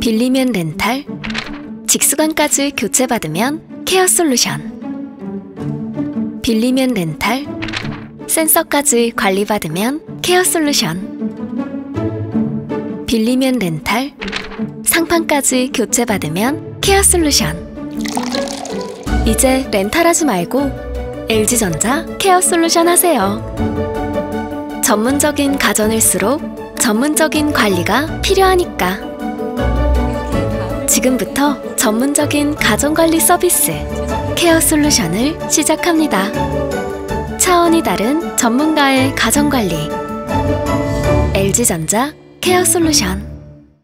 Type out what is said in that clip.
빌리면 렌탈, 직수관까지 교체받으면 케어솔루션. 빌리면 렌탈, 센서까지 관리받으면 케어솔루션. 빌리면 렌탈, 상판까지 교체받으면 케어솔루션. 이제 렌탈하지 말고 LG전자 케어솔루션 하세요. 전문적인 가전일수록 전문적인 관리가 필요하니까. 지금부터 전문적인 가전관리 서비스 케어솔루션을 시작합니다. 차원이 다른 전문가의 가전관리 LG전자 케어솔루션.